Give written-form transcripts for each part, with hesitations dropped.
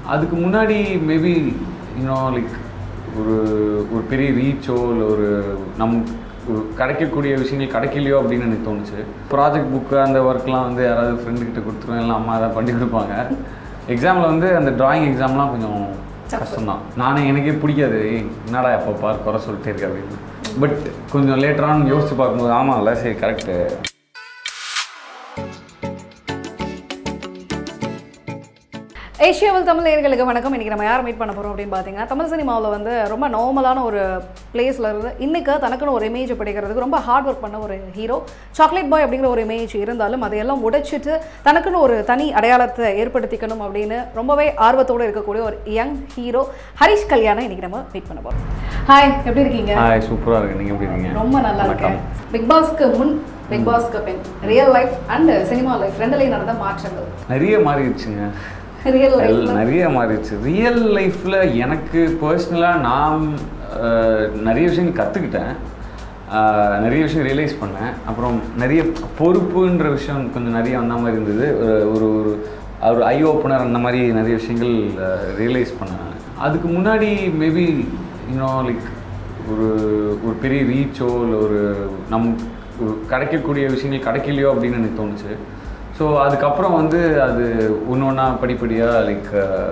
அதுக்கு முன்னாடி maybe like ஒரு ஒரு பெரிய ரீச்சோ இல்லை ஒரு கிடைக்கக்கூடிய விஷயங்கள் கிடைக்கலையோ அப்படின்னு எனக்கு தோணுச்சு. ப்ராஜெக்ட் புக்கு அந்த ஒர்க்லாம் வந்து யாராவது ஃப்ரெண்டுக்கிட்ட கொடுத்துருவேன், இல்லை அம்மா அதை பண்ணி கொடுப்பாங்க. எக்ஸாமில் வந்து அந்த ட்ராயிங் எக்ஸாம்லாம் கொஞ்சம் கஷ்டம்தான். நானே எனக்கே பிடிக்காது, என்னடா எப்போ பார் குறை சொல்லிட்டே இருக்கு அப்படின்னு. பட் கொஞ்சம் லேட்டரானு யோசிச்சு பார்க்கும்போது ஆமாம்ல சரி கரெக்டு. ஏஷியாவில் தமிழ் நேயர்களுக்கு வணக்கம். இன்றைக்கி நம்ம யாரை மீட் பண்ண போகிறோம் அப்படின்னு பார்த்தீங்கன்னா, தமிழ் சினிமாவில் வந்து ரொம்ப நார்மலான ஒரு பிளேஸில் இருந்து இன்றைக்கி தனக்குன்னு ஒரு இமேஜ் படிக்கிறதுக்கு ரொம்ப ஹார்ட் ஒர்க் பண்ண ஒரு ஹீரோ. சாக்லேட் பாய் அப்படிங்கிற ஒரு இமேஜ் இருந்தாலும் அதையெல்லாம் உடைச்சிட்டு தனக்குன்னு ஒரு தனி அடையாளத்தை ஏற்படுத்திக்கணும் அப்படின்னு ரொம்பவே ஆர்வத்தோடு இருக்கக்கூடிய ஒரு யங் ஹீரோ ஹரிஷ் கல்யாணை இன்றைக்கி நம்ம மீட் பண்ண போகிறோம். ஹாய், எப்படி இருக்கீங்க? ஹாய், சூப்பராக இருக்கு. நீங்கள் எப்படி இருக்கீங்க? ரொம்ப நல்லா இருக்கேன். பிக் பாஸ்க்கு முன், பிக் பாஸ்க்கு பின், real life and cinema life ரெண்டுலேயும் நடந்த மாற்றங்கள் நிறைய மாறிடுச்சுங்க. நிறைய மாறிடுச்சு. ரியல் லைஃப்பில் எனக்கு பர்சனலாக நான் நிறைய விஷயங்கள் கற்றுக்கிட்டேன், நிறைய விஷயம் ரியலைஸ் பண்ணேன். அப்புறம் நிறைய பொறுப்புன்ற விஷயம் கொஞ்சம் நிறைய வந்த மாதிரி இருந்தது. ஒரு ஒரு ஒரு ஐ ஓப்பனர் அந்த மாதிரி நிறைய விஷயங்கள் ரியலைஸ் பண்ணேன். அதுக்கு முன்னாடி மேபி லைக் ஒரு ஒரு பெரிய ரீச்சோ இல்லை ஒரு கிடைக்கக்கூடிய விஷயங்கள் கிடைக்கலையோ அப்படின்னு எனக்கு தோணுச்சு. ஸோ அதுக்கப்புறம் வந்து அது ஒன்றா படிப்படியாக லைக்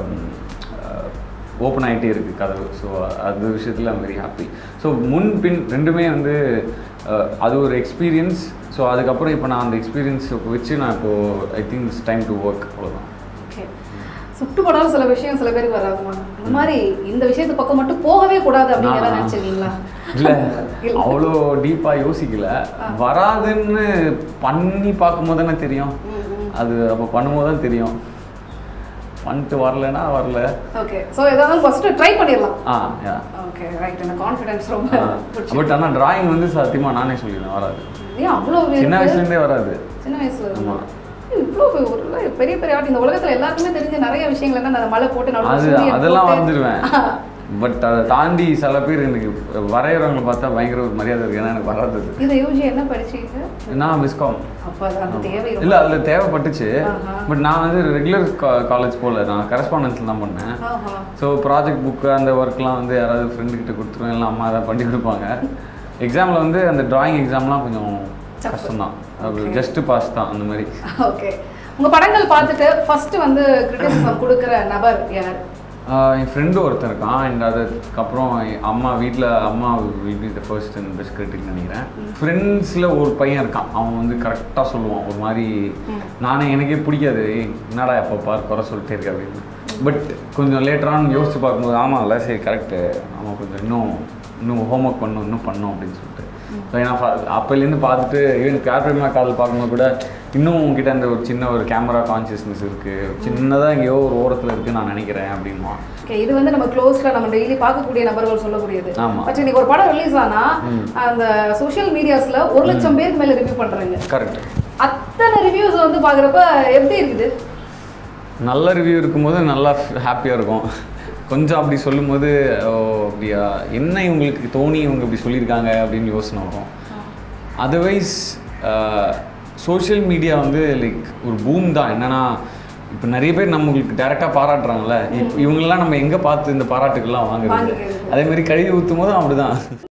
ஓப்பன் ஆகிட்டே இருக்குது கதவு. ஸோ அது விஷயத்தில் ஐம் வெரி ஹாப்பி. ஸோ முன் பின் ரெண்டுமே வந்து அது ஒரு எக்ஸ்பீரியன்ஸ். ஸோ அதுக்கப்புறம் இப்போ நான் அந்த எக்ஸ்பீரியன்ஸ் வச்சு நான் இப்போது I think it's time to work, அவ்வளோதான். ஓகே, சுட்டுப்படாத சில விஷயம் சில பேருக்கு வராதுமா, இந்த மாதிரி இந்த விஷயத்து பக்கம் மட்டும் போகவே கூடாது அப்படின்னு நினச்சிருக்கீங்களா? இல்லை, அவ்வளோ டீப்பாக யோசிக்கல. வராதுன்னு பண்ணி பார்க்கும்போது தானே தெரியும். அது அப்போ பண்ணும்போது தான் தெரியும். பண்ணிட்டு வரலன்னா வரல. ஓகே, ஸோ ஏதாவது ஃபஸ்ட்டு ட்ரை பண்ணிடலாம். Yeah, okay, right. அந்த கான்ஃபிடன்ஸ் ரொம்ப. பட் ஆனால் டிராயிங் வந்து சத்தியமாக நானே சொல்லிடுறேன் வராது. ஏன் அவ்வளோ? சின்ன வயசுலேருந்தே வராது. சின்ன வயசுல? ஆமாம். இவ்வளோ ஒரு பெரிய பெரிய ஆர்ட் இந்த உலகத்தில் எல்லாருக்குமே தெரிஞ்ச நிறைய விஷயங்கள் என்ன, அந்த மழை போட்டு அதெல்லாம் வரைஞ்சிடுவேன். பட் அதை தாண்டி சில பேர் எனக்கு வரைகிறவங்களை பார்த்தா பயங்கர ஒரு மரியாதை இருக்குது. ஏன்னா எனக்கு வராது. இது யூஜி என்ன படிச்சீங்க? நான் விஸ்காம். இல்லை, அதில் தேவைப்பட்டுச்சு. பட் நான் வந்து ரெகுலர் காலேஜ் போகல, நான் கரஸ்பாண்டன்ஸில் தான் பண்ணேன். ஸோ ப்ராஜெக்ட் புக்கு அந்த ஒர்க்லாம் வந்து யாராவது ஃப்ரெண்டுக்கிட்ட கொடுத்துருவேன், இல்லை அம்மா அதை பண்ணி கொடுப்பாங்க. எக்ஸாமில் வந்து அந்த ட்ராயிங் எக்ஸாம்லாம் கொஞ்சம் கஷ்டம்தான். அது ஜஸ்ட் பாஸ் தான் அந்த மாதிரி. ஓகே, உங்கள் படங்கள் பார்த்துட்டு ஃபஸ்ட்டு வந்து கிரிட்டிசிசம் கொடுக்குற நபர் யார்? என் ஃப்ரெண்டு ஒருத்தர் இருக்கான். அண்ட் அதுக்கப்புறம் அம்மா வீட்டில் அம்மா will be the first and best கிரிட்டிக்னு நினைக்கிறேன். ஃப்ரெண்ட்ஸில் ஒரு பையன் இருக்கான், அவன் வந்து கரெக்டாக சொல்லுவான். ஒரு மாதிரி நானே எனக்கே பிடிக்காது, என்னடா எப்போ பார் குறை சொல்லிட்டே இருக்கு அப்படின்னு. பட் கொஞ்சம் லேட்டரானு யோசிச்சு பார்க்கும்போது ஆமாம்ல சரி கரெக்டு, ஆமாம் கொஞ்சம் இன்னும் ஹோம் ஒர்க் இன்னும் பண்ணோம் அப்படின்னு சொல்லிட்டு. ஸோ ஏன்னா அப்போலேருந்து பார்த்துட்டு ஈவன் பியார் பிரேமா காதல் பார்க்கும்போது கூட இன்னும் உங்ககிட்ட அந்த ஒரு சின்ன ஒரு கேமரா கான்சியஸ்னஸ் இருக்குது, சின்னதாக எங்கேயோ ஒரு ஓரத்தில் இருக்குன்னு நான் நினைக்கிறேன் அப்படின்மா. ஓகே, இது வந்து நம்ம க்ளோஸில் நம்ம டெய்லி பார்க்கக்கூடிய நபர்கள் சொல்லக்கூடியது. ஆமாம். பட் இன்னைக்கு ஒரு படம் ரிலீஸ் ஆனால் அந்த சோஷியல் மீடியாஸில் 1,00,000 பேருக்கு மேலே ரிவ்யூ பண்ணுறாங்க. கரெக்ட். அத்தனை ரிவ்யூஸ் வந்து பார்க்குறப்ப எப்படி இருக்குது? நல்ல ரிவ்யூ இருக்கும்போது நல்லா ஹாப்பியாக இருக்கும். கொஞ்சம் அப்படி சொல்லும்போது ஓ அப்படியா, என்ன இவங்களுக்கு தோணி இவங்க இப்படி சொல்லியிருக்காங்க அப்படின்னு யோசனை வரும். அதர்வைஸ் சோஷியல் மீடியா வந்து லைக் ஒரு பூம் தான். என்னென்னா இப்போ நிறைய பேர் நம்மளுக்கு டேரெக்டாக பாராட்டுறாங்கல்ல, இவங்களெலாம் நம்ம எங்கே பார்த்து இந்த பாராட்டுக்கெல்லாம் வாங்குறது. அதேமாதிரி கழுவி ஊற்றும் போதும் அப்படி தான்.